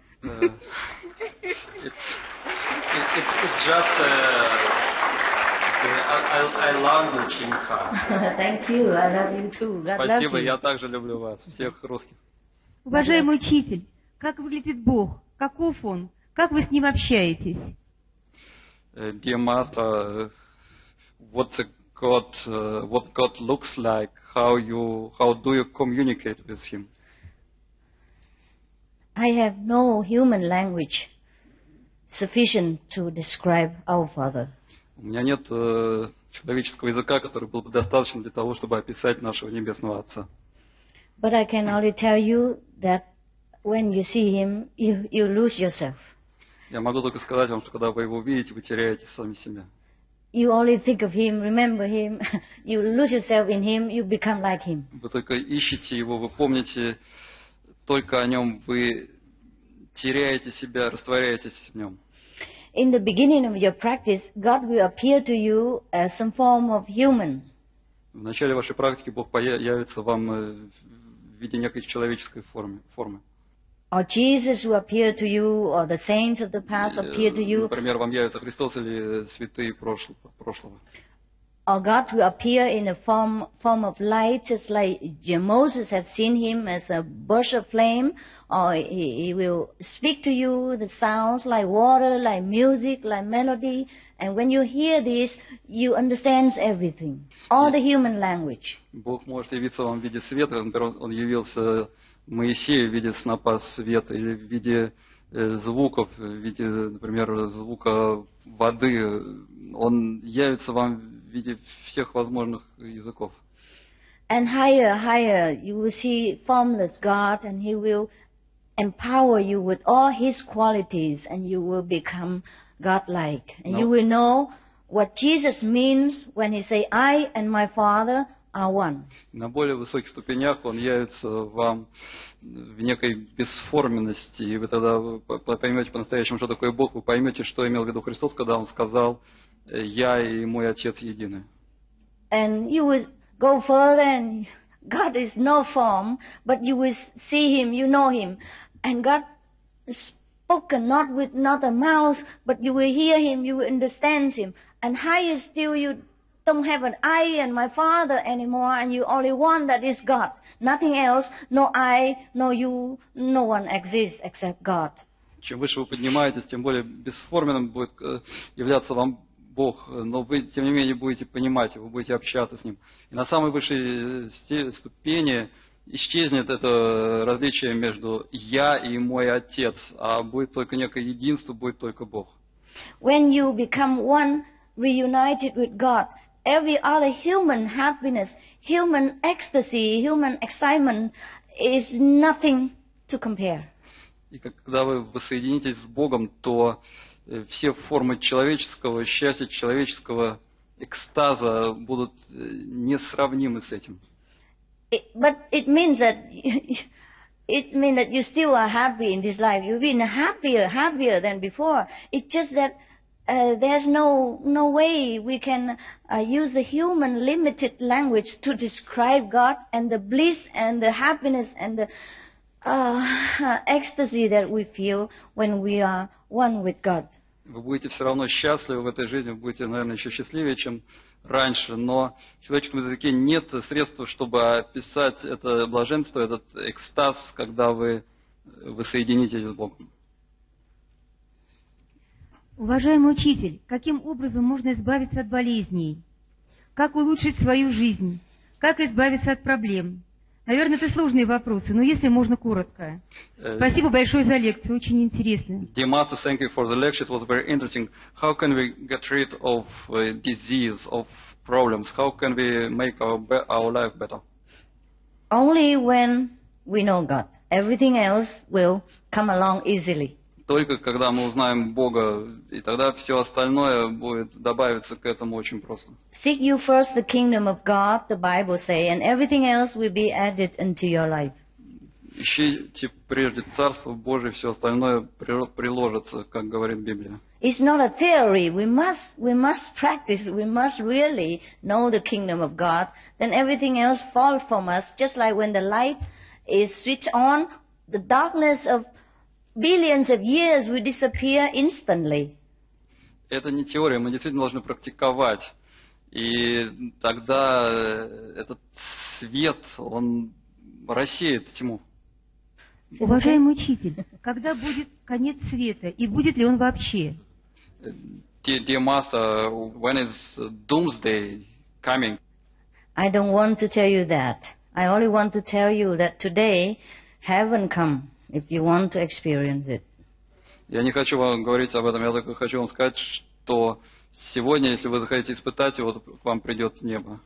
It's just I love you, Чинхай. Thank you. I love you too. God loves Спасибо, you. я также люблю вас, всех русских. Уважаемый учитель, как выглядит Бог? Каков Он? Как вы с Ним общаетесь? Dear Master, what God looks like? How do you communicate with Him? I have no human language sufficient to describe our Father. У меня нет человеческого языка, который был бы достаточно для того, чтобы описать нашего Небесного Отца. But I can only tell you that when you see Him, you lose yourself. Я могу только сказать вам, что когда вы его увидите, вы теряете сами себя. You only think of Him, remember Him, you lose yourself in Him, you become like Him. Вы только ищете его, вы помните только о нем, вы теряете себя, растворяетесь в нем. In the beginning of your practice, God will appear to you as some form of human. В начале вашей практики Бог появится вам в виде некой человеческой формы. Or Jesus will appear to you, or the saints of the past appear to you. Например, вам явится Христос или святые прошлого. Or God will appear in a form of light, just like Moses had seen Him as a burst of flame. Or he will speak to you the sounds like water, like music, like melody. And when you hear this, you understand everything, all the human language. Бог может явиться вам в виде света, например, Он явился Моисею в виде снопа света или в виде звуков, в виде, например, звука воды. Он явится вам в виде всех возможных языков. And higher, you will see formless God, and He will empower you with all His qualities, and you will become God-like. And you will know what Jesus means when He say, I and my Father are one. На более высоких ступенях Он явится вам в некой бесформенности, и вы тогда поймете по-настоящему, что такое Бог, вы поймете, что имел в виду Христос, когда Он сказал, «Я и мой Отец едины». And you will go further, and God is no form, but you will see Him, you know Him. And God spoken not with not a mouth, but you will hear Him, you will understand Him. And higher still, you don't have an I and my Father anymore, and you only one that is God. Nothing else, no I, no you, no one exists except God. Чем выше вы поднимаетесь, тем более бесформенным будет являться вам Бог, но вы, тем не менее, будете понимать его, будете общаться с Ним. И на самой высшей ступени исчезнет это различие между «я» и «мой Отец», а будет только некое единство, будет только Бог. When you become one, reunited with God, every other human happiness, human ecstasy, human excitement is nothing to compare. И когда вы воссоединитесь с Богом, то все формы человеческого счастья, человеческого экстаза будут несравнимы с этим. But it means that you still are happy in this life. You've been happier than before. It's just that there's no way we can use the human limited language to describe God and the bliss and the happiness and the ecstasy that we feel when we are one with God. Вы будете все равно счастливы в этой жизни, вы будете, наверное, еще счастливее, чем раньше, но в человеческом языке нет средств, чтобы описать это блаженство, этот экстаз, когда вы соединитесь с Богом. Уважаемый учитель, каким образом можно избавиться от болезней? Как улучшить свою жизнь? Как избавиться от проблем? Наверное, это сложные вопросы, но если можно, коротко. Спасибо большое за лекцию, очень интересно. Dear Master, thank you for the lecture. It was very interesting. How can we get rid of disease, of problems? How can we make our life better? Only when we know God. Everything else will come along easily. только когда мы узнаем Бога, и тогда все остальное будет добавиться к этому очень просто. Seek you first the kingdom of God, the Bible say, and everything else will be added into your life. Ищите прежде Царство Божие, все остальное приложится, как говорит Библия. It's not a theory. We must practice. We must really know the kingdom of God. Then everything else falls from us. Just like when the light is switched on, the darkness of billions of years will disappear instantly. Это не теория, мы действительно должны практиковать. И тогда этот свет, он рассеет тьму. Уважаемый учитель, когда будет конец света и будет ли он вообще? Dear Master, when is doomsday coming? I don't want to tell you that. I only want to tell you that today heaven come if you want to experience it. Я не хочу вам говорить об этом, я только хочу вам сказать, что сегодня, если вы захотите испытать его, то к вам придет небо.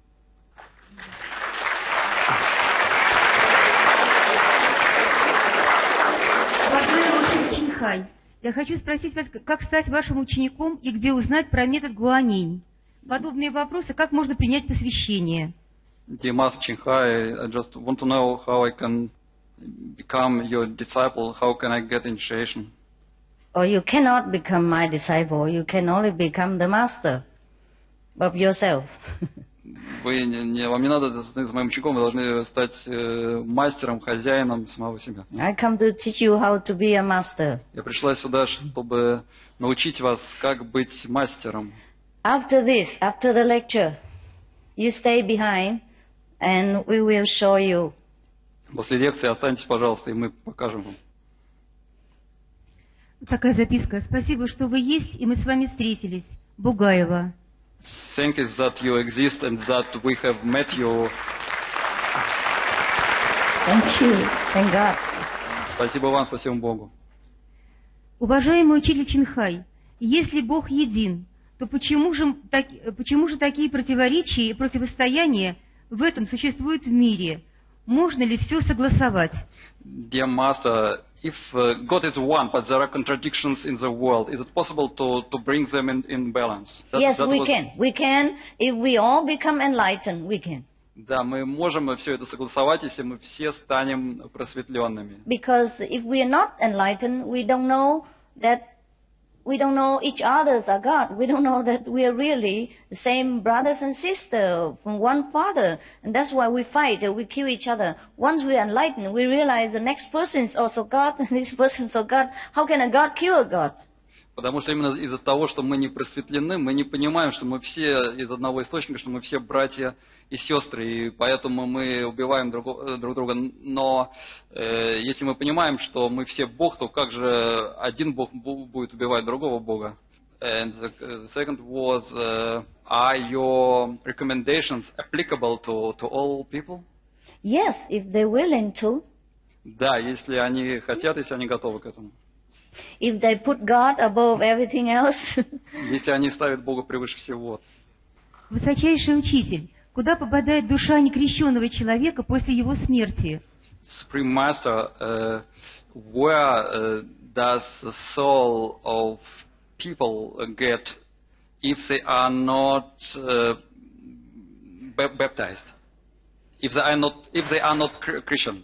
Уважаемый учитель Чинхай, я хочу спросить вас, как стать вашим учеником и где узнать про метод Гуанинь. Подобные вопросы, как можно принять посвящение? Dear Master Chinhai, I just want to know how I can become your disciple, how can I get initiation? Or you cannot become my disciple. You can only become the master of yourself. Вам не надо становиться моим учеником, вы должны стать мастером, хозяином самого себя. I come to teach you how to be a master. Я пришла сюда, чтобы научить вас, как быть мастером. After this, after the lecture, you stay behind and we will show you. После лекции останьтесь, пожалуйста, и мы покажем вам. Такая записка. Спасибо, что вы есть, и мы с вами встретились. Бугаева. Thank you that you exist and that we have met you. Thank you. Thank God. Спасибо вам, спасибо Богу. Уважаемый учитель Чинхай, если Бог един, то почему же такие противоречия и противостояния в этом существуют в мире? Можно ли все согласовать? Dear Master, if God is one, but there are contradictions in the world, is it possible to bring them in balance? Yes, we can. We can. If we all become enlightened, we can. Да, мы можем все это согласовать, если мы все станем просветленными. Because if we are not enlightened, we don't know each other as God. We don't know that we are really the same brothers and sisters from one father. And that's why we fight, we kill each other. Once we are enlightened, we realize the next person is also God, and this person is also God. How can a God kill a God? Потому что именно из-за того, что мы не просветлены, мы не понимаем, что мы все из одного источника, что мы все братья и сестры, и поэтому мы убиваем друг друга. Но если мы понимаем, что мы все Бог, то как же один Бог будет убивать другого Бога? And the second was, are your recommendations applicable to all people? Yes, if they're willing to. Да, если они хотят, если они готовы к этому. If they put God above everything else. Если они ставят Бога превыше всего. Высочайший учитель, куда попадает душа некрещенного человека после его смерти? Supreme Master, where does the soul of people get if they are not baptized? If they are not Christians?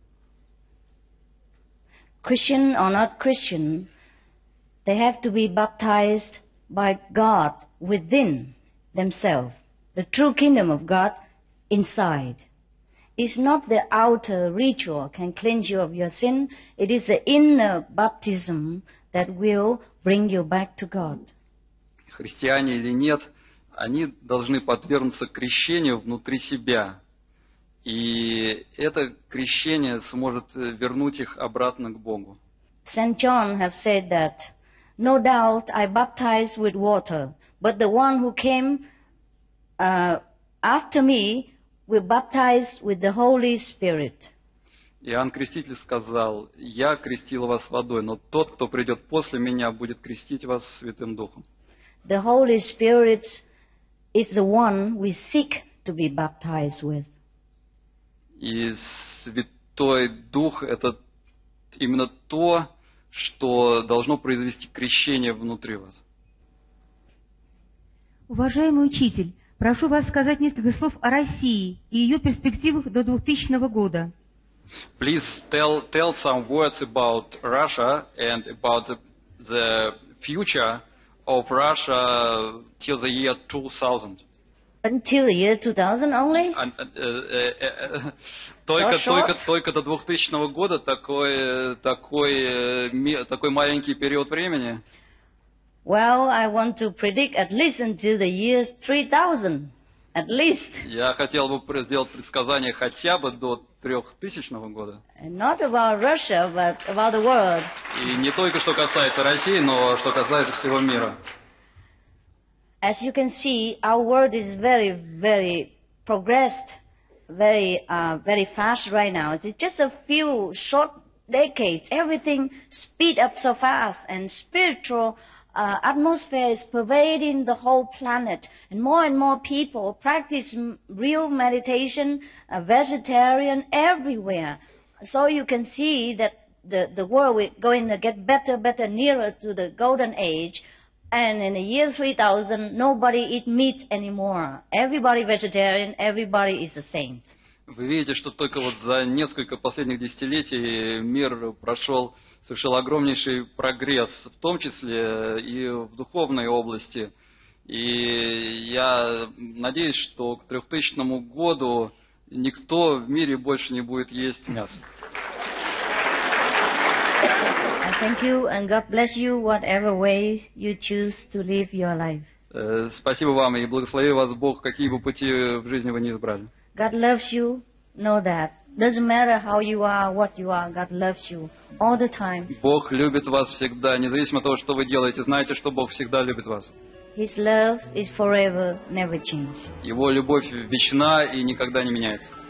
Christian or not Christian, they have to be baptized by God within themselves. The true kingdom of God inside. It's not the outer ritual can cleanse you of your sin. It is the inner baptism that will bring you back to God. Христиане или нет, они должны подвергнуться крещению внутри себя. И это крещение сможет вернуть их обратно к Богу. St. John have said that, no doubt I baptize with water, but the one who came after me will baptize with the Holy Spirit. Иоанн Креститель сказал, я крестил вас водой, но тот, кто придет после меня, будет крестить вас Святым Духом. The Holy Spirit is the one we seek to be baptized with. И Святой Дух – это именно то, что должно произвести крещение внутри вас. Уважаемый учитель, прошу вас сказать несколько слов о России и ее перспективах до 2000 года. Please tell some words about Russia and about the future of Russia till the year 2000. Until the year 2000 only? Только до 2000 года такой маленький период времени. Well, I want to predict at least until the year 3000. At least. Я хотел бы сделать предсказание хотя бы до 3000 года. And not about Russia, but about the world. И не только что касается России, но что касается всего мира. As you can see, our world is very, very progressed, very fast right now. It's just a few short decades. Everything speed up so fast, and spiritual atmosphere is pervading the whole planet. And more people practice real meditation, vegetarian everywhere. So you can see that the world is going to get better, nearer to the golden age. And in the year 3000, nobody eat meat anymore. Everybody vegetarian, everybody is a saint. Вы видите, что только вот за несколько последних десятилетий мир совершил огромнейший прогресс, в том числе и в духовной области. И я надеюсь, что к 3000 году никто в мире больше не будет есть мясо. Thank you, and God bless you whatever way you choose to live your life. Спасибо вам, и благослови вас Бог, какие бы пути в жизни вы ни избрали. God loves you, know that. Doesn't matter how you are, what you are, God loves you all the time. Бог любит вас всегда, независимо от того, что вы делаете. Знайте, что Бог всегда любит вас. His love is forever, never change. Его любовь вечна и никогда не меняется.